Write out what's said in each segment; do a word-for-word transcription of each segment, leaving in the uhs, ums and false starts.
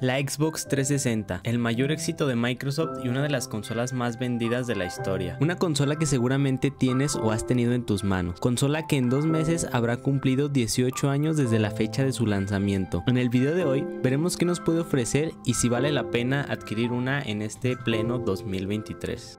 La Xbox trescientos sesenta, el mayor éxito de Microsoft y una de las consolas más vendidas de la historia. Una consola que seguramente tienes o has tenido en tus manos. Consola que en dos meses habrá cumplido dieciocho años desde la fecha de su lanzamiento. En el video de hoy veremos qué nos puede ofrecer y si vale la pena adquirir una en este pleno dos mil veintitrés.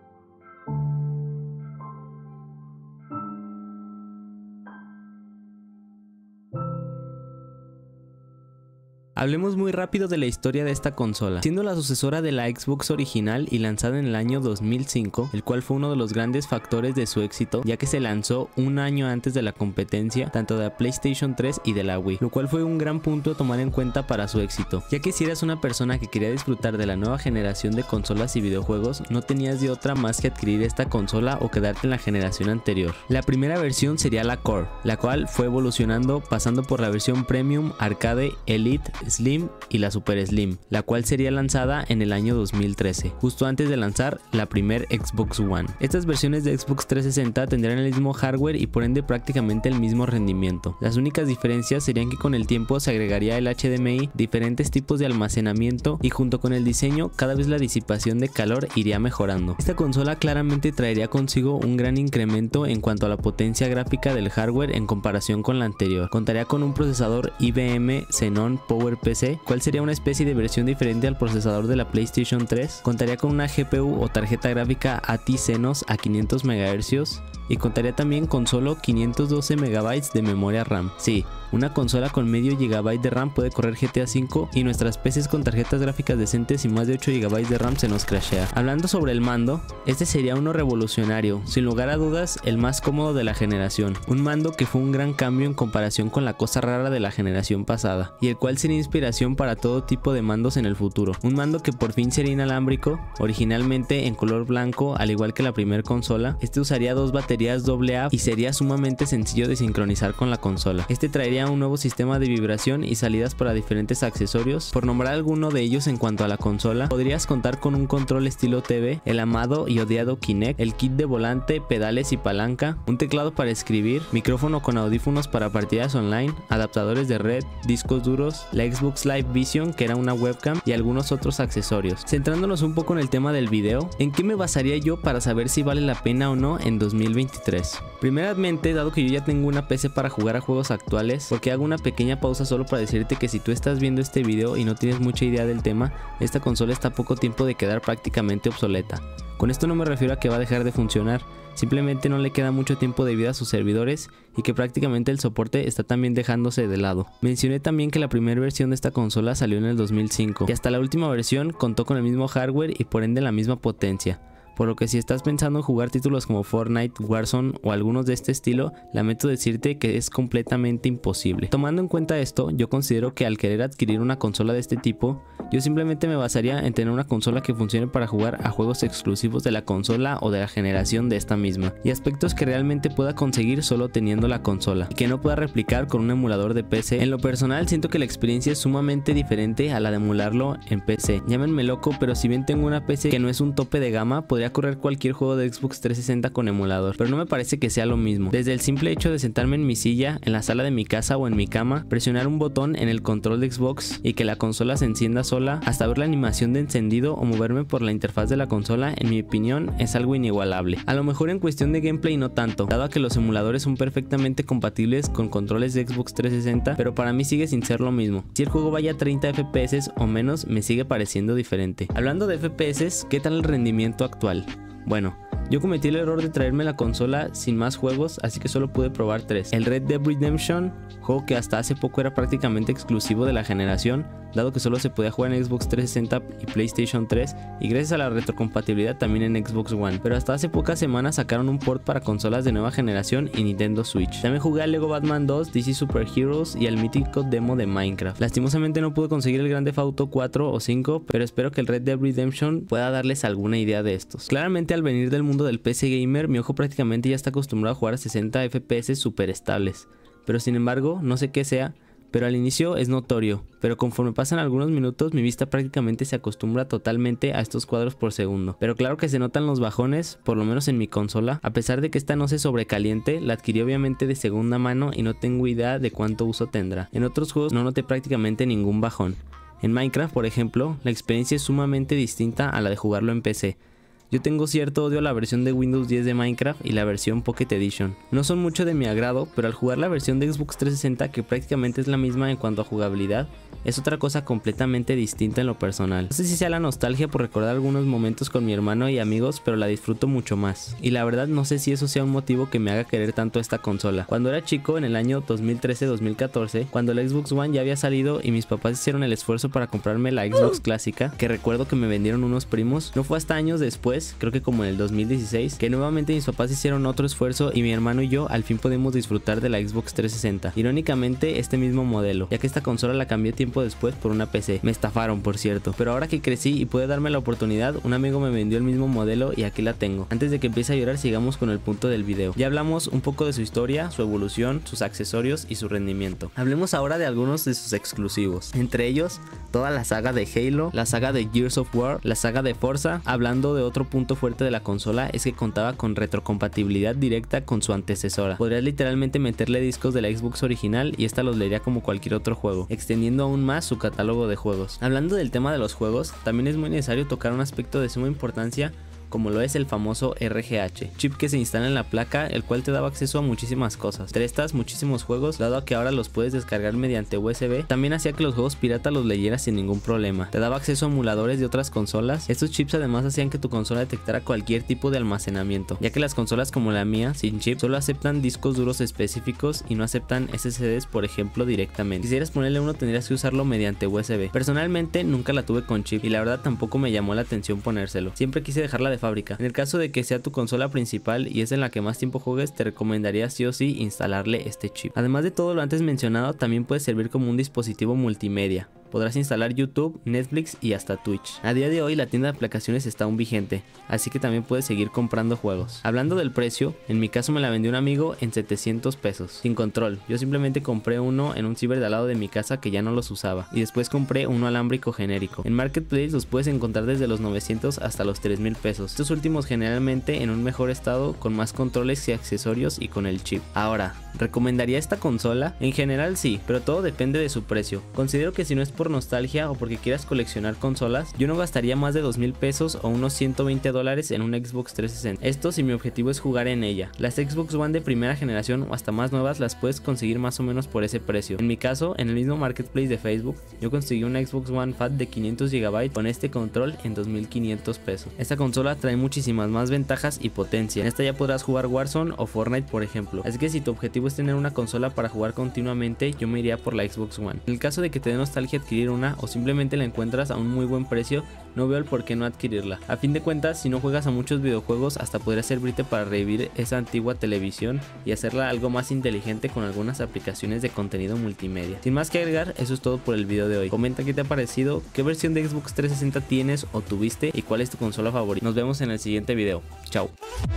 Hablemos muy rápido de la historia de esta consola. Siendo la sucesora de la Xbox original y lanzada en el año dos mil cinco, el cual fue uno de los grandes factores de su éxito, ya que se lanzó un año antes de la competencia, tanto de la PlayStation tres y de la Wii, lo cual fue un gran punto a tomar en cuenta para su éxito, ya que si eras una persona que quería disfrutar de la nueva generación de consolas y videojuegos, no tenías de otra más que adquirir esta consola o quedarte en la generación anterior. La primera versión sería la Core, la cual fue evolucionando pasando por la versión Premium, Arcade, Elite, Slim y la Super Slim, la cual sería lanzada en el año dos mil trece, justo antes de lanzar la primer Xbox One. Estas versiones de Xbox trescientos sesenta tendrán el mismo hardware y por ende prácticamente el mismo rendimiento. Las únicas diferencias serían que con el tiempo se agregaría el H D M I, diferentes tipos de almacenamiento y junto con el diseño cada vez la disipación de calor iría mejorando. Esta consola claramente traería consigo un gran incremento en cuanto a la potencia gráfica del hardware en comparación con la anterior. Contaría con un procesador I B M Xenon Power P C, cual sería una especie de versión diferente al procesador de la PlayStation tres. Contaría con una G P U o tarjeta gráfica A T I Exynos a quinientos megahercios y contaría también con solo quinientos doce megabytes de memoria RAM. Sí, una consola con medio gigabyte de RAM puede correr G T A cinco y nuestras P Cs con tarjetas gráficas decentes y más de ocho gigabytes de RAM se nos crashea. Hablando sobre el mando, este sería uno revolucionario, sin lugar a dudas el más cómodo de la generación, un mando que fue un gran cambio en comparación con la cosa rara de la generación pasada, y el cual sería inspiración para todo tipo de mandos en el futuro. Un mando que por fin sería inalámbrico, originalmente en color blanco al igual que la primer consola. Este usaría dos baterías doble A y sería sumamente sencillo de sincronizar con la consola. Este traería un nuevo sistema de vibración y salidas para diferentes accesorios. Por nombrar alguno de ellos en cuanto a la consola, podrías contar con un control estilo T V, el amado y odiado Kinect, el kit de volante, pedales y palanca, un teclado para escribir, micrófono con audífonos para partidas online, adaptadores de red, discos duros, la Xbox Live Vision que era una webcam y algunos otros accesorios. Centrándonos un poco en el tema del video, ¿en qué me basaría yo para saber si vale la pena o no en dos mil veintitrés? Primeramente, dado que yo ya tengo una P C para jugar a juegos actuales, porque hago una pequeña pausa solo para decirte que si tú estás viendo este video y no tienes mucha idea del tema, esta consola está a poco tiempo de quedar prácticamente obsoleta. Con esto no me refiero a que va a dejar de funcionar, simplemente no le queda mucho tiempo de vida a sus servidores y que prácticamente el soporte está también dejándose de lado. Mencioné también que la primera versión de esta consola salió en el dos mil cinco y hasta la última versión contó con el mismo hardware y por ende la misma potencia. Por lo que si estás pensando en jugar títulos como Fortnite, Warzone o algunos de este estilo, lamento decirte que es completamente imposible. Tomando en cuenta esto, yo considero que al querer adquirir una consola de este tipo, yo simplemente me basaría en tener una consola que funcione para jugar a juegos exclusivos de la consola o de la generación de esta misma, y aspectos que realmente pueda conseguir solo teniendo la consola, y que no pueda replicar con un emulador de P C. En lo personal siento que la experiencia es sumamente diferente a la de emularlo en P C. Llámenme loco, pero si bien tengo una P C que no es un tope de gama, podría correr cualquier juego de Xbox trescientos sesenta con emulador, pero no me parece que sea lo mismo. Desde el simple hecho de sentarme en mi silla, en la sala de mi casa o en mi cama, presionar un botón en el control de Xbox y que la consola se encienda sola, hasta ver la animación de encendido o moverme por la interfaz de la consola, en mi opinión es algo inigualable. A lo mejor en cuestión de gameplay no tanto, dado que los emuladores son perfectamente compatibles con controles de Xbox trescientos sesenta, pero para mí sigue sin ser lo mismo. Si el juego vaya a treinta F P S o menos, me sigue pareciendo diferente. Hablando de F P S, ¿qué tal el rendimiento actual? Bueno, yo cometí el error de traerme la consola sin más juegos, así que solo pude probar tres. El Red Dead Redemption, juego que hasta hace poco era prácticamente exclusivo de la generación, dado que solo se podía jugar en Xbox trescientos sesenta y PlayStation tres, y gracias a la retrocompatibilidad también en Xbox One. Pero hasta hace pocas semanas sacaron un port para consolas de nueva generación y Nintendo Switch. También jugué a Lego Batman dos, D C Super Heroes y al mítico demo de Minecraft. Lastimosamente no pude conseguir el Grand Theft Auto cuatro o cinco, pero espero que el Red Dead Redemption pueda darles alguna idea de estos. Claramente al venir del mundo del P C gamer, mi ojo prácticamente ya está acostumbrado a jugar a sesenta F P S super estables, pero sin embargo no sé qué sea, pero al inicio es notorio, pero conforme pasan algunos minutos mi vista prácticamente se acostumbra totalmente a estos cuadros por segundo. Pero claro que se notan los bajones, por lo menos en mi consola, a pesar de que esta no se sobrecaliente, la adquirí obviamente de segunda mano y no tengo idea de cuánto uso tendrá. En otros juegos no noté prácticamente ningún bajón. En Minecraft, por ejemplo, la experiencia es sumamente distinta a la de jugarlo en P C. Yo tengo cierto odio a la versión de Windows diez de Minecraft y la versión Pocket Edition. No son mucho de mi agrado, pero al jugar la versión de Xbox trescientos sesenta, que prácticamente es la misma en cuanto a jugabilidad, es otra cosa completamente distinta en lo personal. No sé si sea la nostalgia por recordar algunos momentos con mi hermano y amigos, pero la disfruto mucho más. Y la verdad no sé si eso sea un motivo que me haga querer tanto esta consola. Cuando era chico, en el año dos mil trece dos mil catorce, cuando la Xbox One ya había salido y mis papás hicieron el esfuerzo para comprarme la Xbox clásica, que recuerdo que me vendieron unos primos, no fue hasta años después, creo que como en el dos mil dieciséis, que nuevamente mis papás hicieron otro esfuerzo y mi hermano y yo al fin pudimos disfrutar de la Xbox trescientos sesenta. Irónicamente, este mismo modelo, ya que esta consola la cambié tiempo después por una P C. Me estafaron, por cierto, pero ahora que crecí y pude darme la oportunidad, un amigo me vendió el mismo modelo y aquí la tengo. Antes de que empiece a llorar, sigamos con el punto del video. Ya hablamos un poco de su historia, su evolución, sus accesorios y su rendimiento. Hablemos ahora de algunos de sus exclusivos, entre ellos toda la saga de Halo, la saga de Gears of War, la saga de Forza. Hablando de otro punto fuerte de la consola, es que contaba con retrocompatibilidad directa con su antecesora. Podrías literalmente meterle discos de la Xbox original y esta los leería como cualquier otro juego, extendiendo aún más su catálogo de juegos. Hablando del tema de los juegos, también es muy necesario tocar un aspecto de suma importancia, como lo es el famoso R G H, chip que se instala en la placa, el cual te daba acceso a muchísimas cosas. Entre estas, muchísimos juegos, dado a que ahora los puedes descargar mediante U S B, también hacía que los juegos pirata los leyeras sin ningún problema. Te daba acceso a emuladores de otras consolas. Estos chips además hacían que tu consola detectara cualquier tipo de almacenamiento, ya que las consolas como la mía, sin chip, solo aceptan discos duros específicos y no aceptan S S Ds, por ejemplo, directamente. Si quisieras ponerle uno, tendrías que usarlo mediante U S B. Personalmente nunca la tuve con chip y la verdad tampoco me llamó la atención ponérselo. Siempre quise dejarla de fábrica. En el caso de que sea tu consola principal y es en la que más tiempo juegues, te recomendaría sí o sí instalarle este chip. Además de todo lo antes mencionado, también puede servir como un dispositivo multimedia. Podrás instalar YouTube, Netflix y hasta Twitch. A día de hoy la tienda de aplicaciones está aún vigente, así que también puedes seguir comprando juegos. Hablando del precio, en mi caso me la vendió un amigo en setecientos pesos, sin control. Yo simplemente compré uno en un ciber de al lado de mi casa que ya no los usaba, y después compré uno alámbrico genérico. En Marketplace los puedes encontrar desde los novecientos hasta los tres mil pesos. Estos últimos generalmente en un mejor estado, con más controles y accesorios y con el chip. Ahora, ¿recomendaría esta consola? En general sí, pero todo depende de su precio. Considero que si no es por nostalgia o porque quieras coleccionar consolas, yo no gastaría más de dos mil pesos o unos ciento veinte dólares en una Xbox trescientos sesenta. Esto si mi objetivo es jugar en ella. Las Xbox One de primera generación o hasta más nuevas las puedes conseguir más o menos por ese precio. En mi caso, en el mismo Marketplace de Facebook, yo conseguí una Xbox One Fat de quinientos gigabytes con este control en dos mil quinientos pesos. Esta consola trae muchísimas más ventajas y potencia. En esta ya podrás jugar Warzone o Fortnite, por ejemplo. Así que si tu objetivo es tener una consola para jugar continuamente, yo me iría por la Xbox One. En el caso de que te dé nostalgia adquirir una o simplemente la encuentras a un muy buen precio, no veo el por qué no adquirirla. A fin de cuentas, si no juegas a muchos videojuegos, hasta podría servirte para revivir esa antigua televisión y hacerla algo más inteligente con algunas aplicaciones de contenido multimedia. Sin más que agregar, eso es todo por el video de hoy. Comenta qué te ha parecido, qué versión de Xbox trescientos sesenta tienes o tuviste y cuál es tu consola favorita. Nos vemos en el siguiente video. Chao.